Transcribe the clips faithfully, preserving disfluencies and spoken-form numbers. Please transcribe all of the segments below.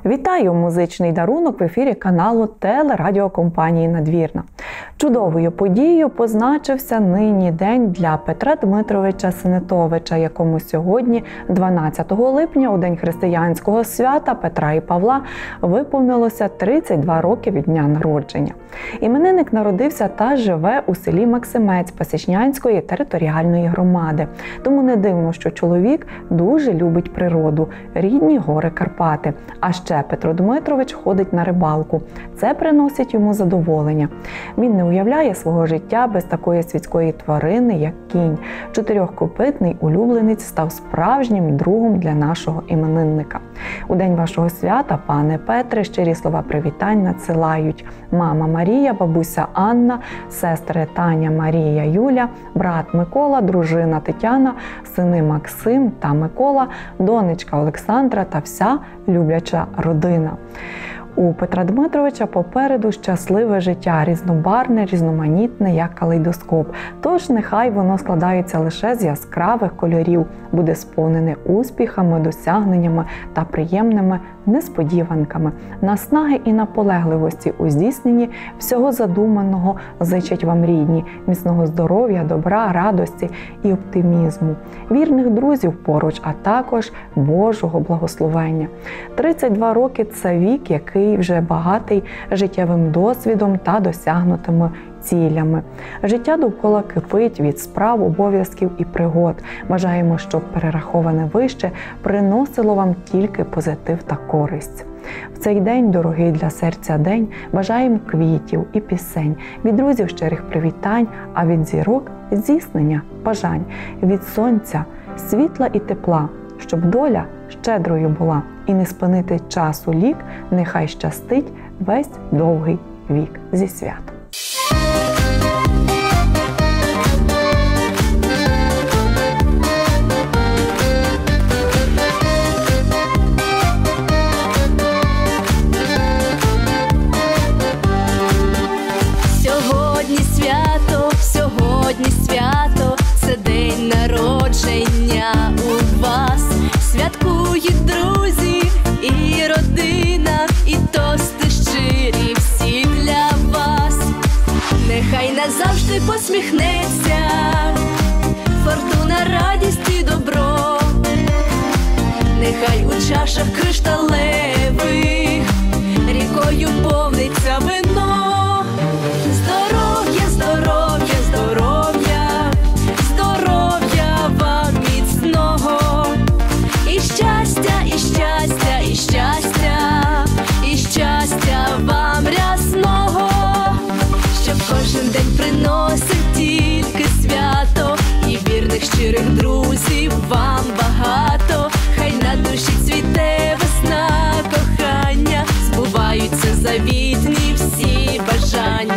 Вітаю! Музичний дарунок в ефірі каналу телерадіокомпанії «Надвірна». Чудовою подією позначився нині день для Петра Дмитровича Синетовича, якому сьогодні, дванадцятого липня, у день християнського свята Петра і Павла, виповнилося тридцять два роки від дня народження. Іменинник народився та живе у селі Максимець Пасічнянської територіальної громади. Тому не дивно, що чоловік дуже любить природу, рідні гори Карпати. А ще Петро Дмитрович ходить на рибалку. Це приносить йому задоволення. Він не уявляє свого життя без такої світської тварини, як кінь. Чотирьохкопитний улюбленець став справжнім другом для нашого іменинника. У день вашого свята, пане Петре, щирі слова привітань надсилають мама Марія, бабуся Анна, сестри Таня, Марія, Юля, брат Микола, дружина Тетяна, сини Максим та Микола, донечка Олександра та вся любляча родина. У Петра Дмитровича попереду щасливе життя, різнобарне, різноманітне, як калейдоскоп. Тож нехай воно складається лише з яскравих кольорів, буде сповнене успіхами, досягненнями та приємними несподіванками. Наснаги і наполегливості у здійсненні всього задуманого зичать вам рідні, міцного здоров'я, добра, радості і оптимізму, вірних друзів поруч, а також Божого благословення. тридцять два роки – це вік, який вже багатий життєвим досвідом та досягнутими цілями. Життя довкола кипить від справ, обов'язків і пригод. Бажаємо, щоб перераховане вище приносило вам тільки позитив та користь. В цей день, дорогий для серця день, бажаємо квітів і пісень, від друзів щирих привітань, а від зірок – здійснення бажань, від сонця – світла і тепла, щоб доля щедрою була, і не спинити часу лік, нехай щастить весь довгий вік. Зі святом! Сьогодні свято, сьогодні свято, це день народження у вас. Святкують друзі і родина, і тости щирі всі для вас. Нехай назавжди посміхнеться фортуна, радість і добро. Нехай у чашах кришталевих рікою повниться вино. Здоров'я, здоров'я, здоров'я, здоров'я вам міцного. І щастя, і щастя, і щастя, і щастя вам рясного. Щоб кожен день приносив тільки свято, і вірних щирих друзів вам багато. Хай на душі цвіте весна кохання, збуваються завітні всі бажання.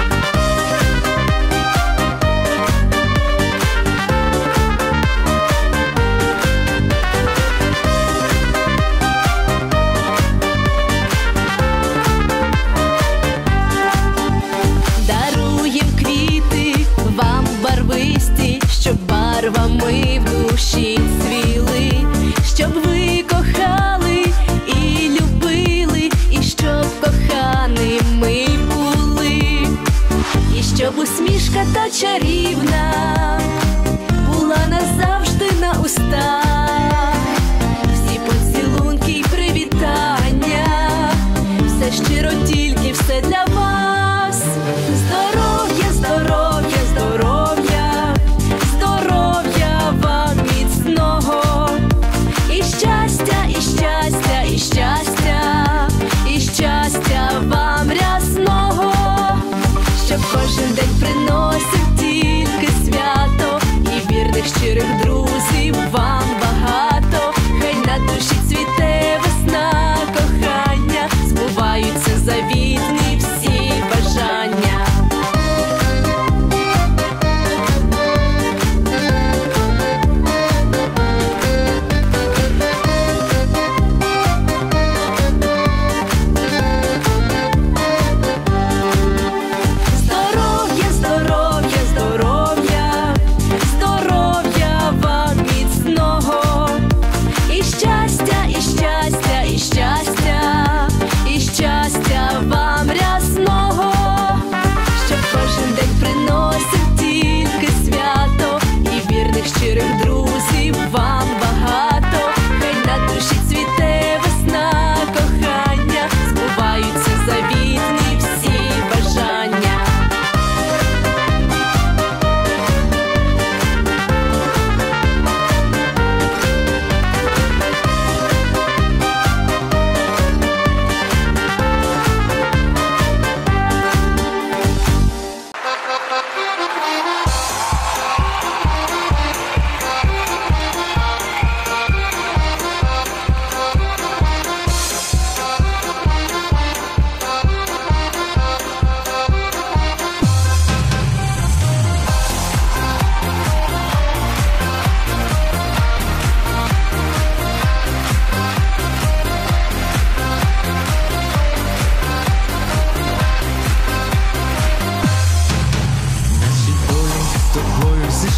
Щоб барвами в душі цвіли, щоб ви кохали і любили, і щоб коханими були, і щоб усмішка та чарівна була назавжди на устах. Всі поцілунки й привітання, все щиро, тільки все для вас. Здоров'я, здоров'я, здоров'я, здоров'я вам міцного. І щастя, і щастя, і щастя, і щастя вам рясного. Щоб кожен день приносив тільки свято, і вірних щирих друзів вам багато.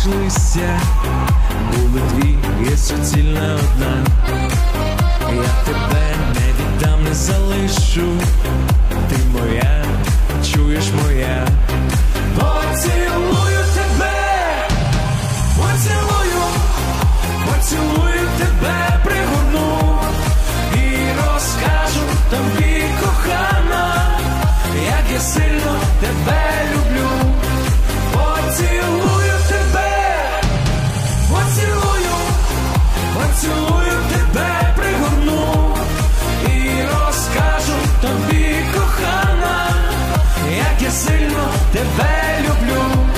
розійшлися, були дві, є суцільна одна. Я тебе не віддам, не залишу, ти моя, чуєш моя. Поцілую тебе, поцілую, поцілую тебе, пригорну і розкажу тобі, кохана, як я сильно тебе люблю. Поцілую тебе, поцілую, поцілую тебе, пригорну і розкажу тобі, кохана, як я сильно тебе люблю.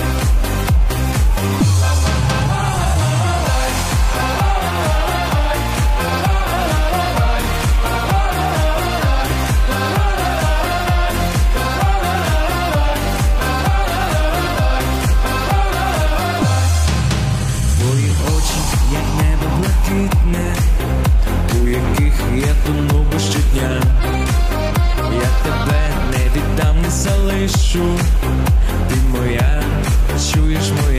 Твої очі, як небо блакитне, у яких я тону щодня. Я тебе не віддам, не залишу, ти моя, чуєш моя.